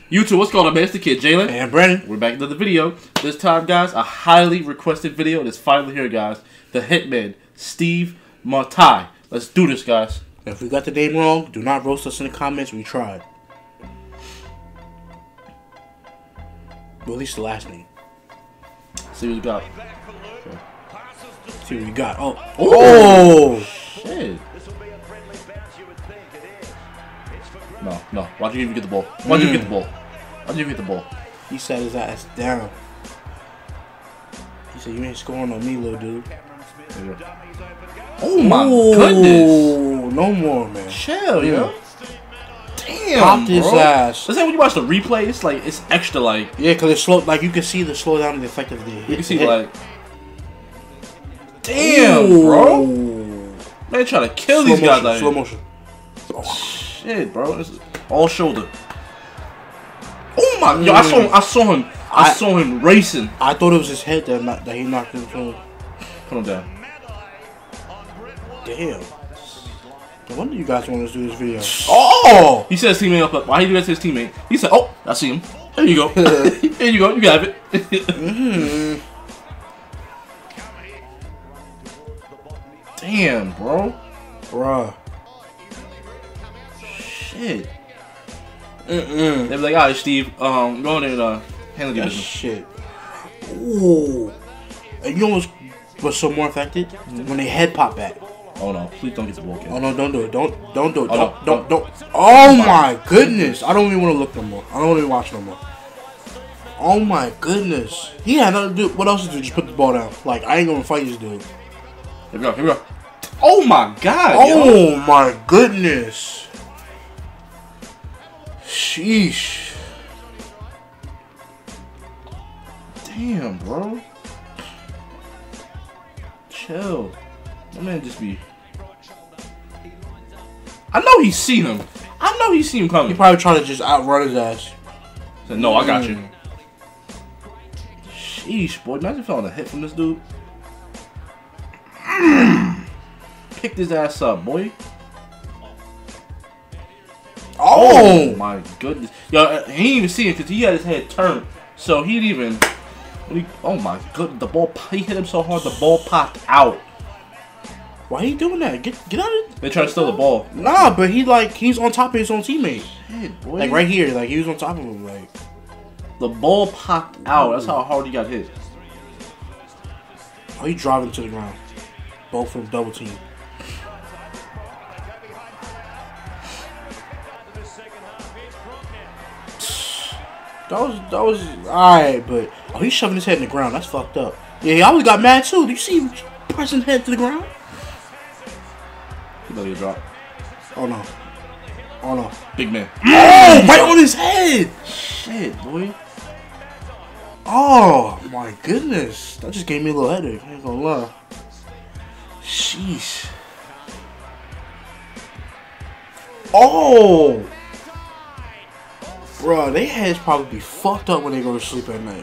YouTube, what's going on, man? It's the kid, Jalen. And Brandon. We're back into the video. This time, guys, a highly requested video that's finally here, guys. The Hitman, Steve Martai. Let's do this, guys. If we got the name wrong, do not roast us in the comments. We tried. Well, at least the last name. See what we got. Okay. See what we got. Oh. Oh! Shit. No. Why'd you even get the ball? Why'd you get the ball? Why'd you get the ball? He sat his ass down. He said, "You ain't scoring on me, little dude." Oh my goodness! No more, man. Chill, yo. Damn, popped his ass. That's like when you watch the replay. It's like it's extra, like yeah, cause it's slow. Like you can see the slow down and the effect of the hit. You can see like, damn, bro. Man, trying to kill these guys. Like Slow motion. Shit, bro. This is all shoulder. Oh my! Yo, I saw him racing. I thought it was his head that he knocked him from. Put him down. Damn. No wonder you guys want us to do this video. Oh! He set his teammate up. Why he do that to his teammate? He said, "Oh, I see him. There you go. There you go. You got it." Damn, bro. Bruh. Shit. They be like, "Alright, Steve. Go in there and handle your business." Shit. Ooh. And you know what's so more affected? When they head pop back. Oh no! Please don't get the ball, kid. Oh no! Don't do it! Don't do it! Oh, Don't! Oh my goodness! I don't even want to look no more. I don't want to watch no more. Oh my goodness! He had nothing to do. What else to do? Just put the ball down. Like I ain't gonna fight this dude. Here we go. Here we go. Oh my god! Oh my goodness! Sheesh! Damn, bro. Chill. My man just be. I know he's seen him. I know he's seen him coming. He probably trying to just outrun his ass. Said, "No, I got you." Sheesh, boy. Imagine feeling a hit from this dude. Picked his ass up, boy. Oh my goodness. Yo, he didn't even see it because he had his head turned. So he didn't even. Oh my goodness. The ball. He hit him so hard the ball popped out. Why are you doing that? Get out of it. They try to steal the ball. Nah, but he's on top of his own teammate. Shit, boy. Like right here, like he was on top of him. Like the ball popped out. That's how hard he got hit. Oh, he driving to the ground. Both from double team. That was alright, but oh, he's shoving his head in the ground. That's fucked up. Yeah, he always got mad too. Do you see him pressing his head to the ground? He let it drop. Oh no. Oh no. Big man. Oh, right on his head. Shit, boy. Oh my goodness. That just gave me a little headache. I ain't gonna lie. Sheesh. Oh. Bruh, their heads probably be fucked up when they go to sleep at night.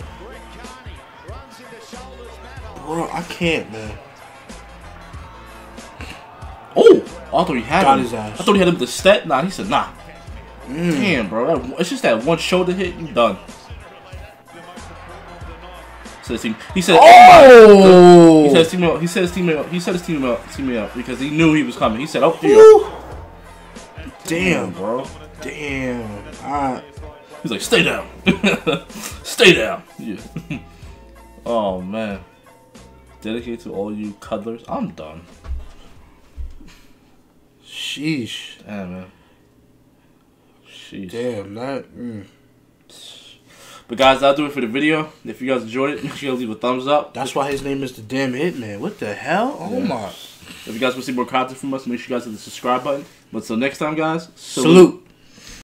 Bruh, I can't, man. Oh! I thought he had Got him. his ass. I thought he had him with the step. Nah, he said nah. Damn, bro. It's just that one shoulder hit. You done. He said, "Oh!" He said his teammate. He said his teammate up because he knew he was coming. He said, "Oh, here you go." Damn, bro. Damn. He's like, "Stay down, stay down." Yeah. Oh man. Dedicated to all you cuddlers. I'm done. Sheesh. Damn, man. Sheesh. Damn, that. But guys, that'll do it for the video. If you guys enjoyed it, make sure you guys leave a thumbs up. That's why his name is the damn Hitman. What the hell? Oh my. If you guys want to see more content from us, make sure you guys hit the subscribe button. But until next time, guys, Salute.